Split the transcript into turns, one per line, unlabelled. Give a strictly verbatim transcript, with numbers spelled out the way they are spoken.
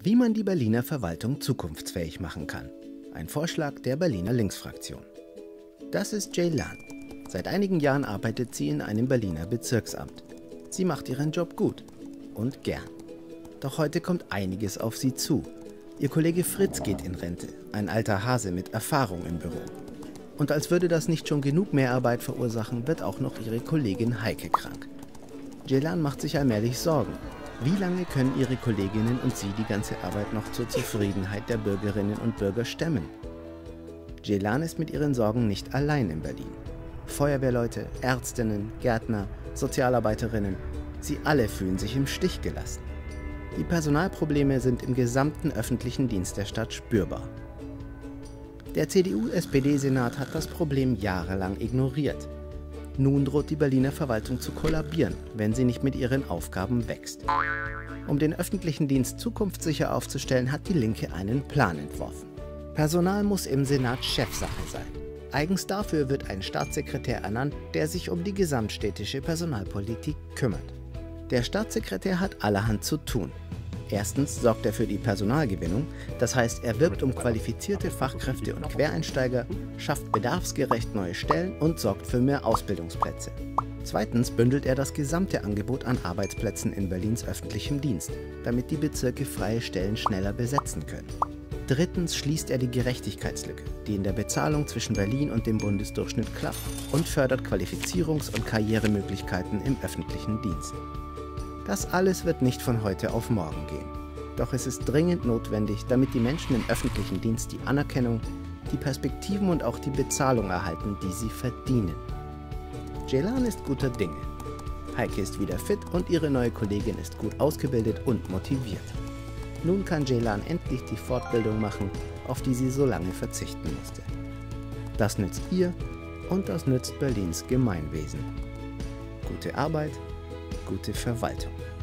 Wie man die Berliner Verwaltung zukunftsfähig machen kann. Ein Vorschlag der Berliner Linksfraktion. Das ist Ceylan. Seit einigen Jahren arbeitet sie in einem Berliner Bezirksamt. Sie macht ihren Job gut und gern. Doch heute kommt einiges auf sie zu. Ihr Kollege Fritz geht in Rente, ein alter Hase mit Erfahrung im Büro. Und als würde das nicht schon genug Mehrarbeit verursachen, wird auch noch ihre Kollegin Heike krank. Ceylan macht sich allmählich Sorgen. Wie lange können ihre Kolleginnen und sie die ganze Arbeit noch zur Zufriedenheit der Bürgerinnen und Bürger stemmen? Ceylan ist mit ihren Sorgen nicht allein in Berlin. Feuerwehrleute, Ärztinnen, Gärtner, Sozialarbeiterinnen, sie alle fühlen sich im Stich gelassen. Die Personalprobleme sind im gesamten öffentlichen Dienst der Stadt spürbar. Der C D U-S P D-Senat hat das Problem jahrelang ignoriert. Nun droht die Berliner Verwaltung zu kollabieren, wenn sie nicht mit ihren Aufgaben wächst. Um den öffentlichen Dienst zukunftssicher aufzustellen, hat die Linke einen Plan entworfen. Personal muss im Senat Chefsache sein. Eigens dafür wird ein Staatssekretär ernannt, der sich um die gesamtstädtische Personalpolitik kümmert. Der Staatssekretär hat allerhand zu tun. Erstens sorgt er für die Personalgewinnung, das heißt, er wirbt um qualifizierte Fachkräfte und Quereinsteiger, schafft bedarfsgerecht neue Stellen und sorgt für mehr Ausbildungsplätze. Zweitens bündelt er das gesamte Angebot an Arbeitsplätzen in Berlins öffentlichem Dienst, damit die Bezirke freie Stellen schneller besetzen können. Drittens schließt er die Gerechtigkeitslücke, die in der Bezahlung zwischen Berlin und dem Bundesdurchschnitt klafft, und fördert Qualifizierungs- und Karrieremöglichkeiten im öffentlichen Dienst. Das alles wird nicht von heute auf morgen gehen. Doch es ist dringend notwendig, damit die Menschen im öffentlichen Dienst die Anerkennung, die Perspektiven und auch die Bezahlung erhalten, die sie verdienen. Ceylan ist guter Dinge. Heike ist wieder fit und ihre neue Kollegin ist gut ausgebildet und motiviert. Nun kann Ceylan endlich die Fortbildung machen, auf die sie so lange verzichten musste. Das nützt ihr und das nützt Berlins Gemeinwesen. Gute Arbeit, gute Verwaltung.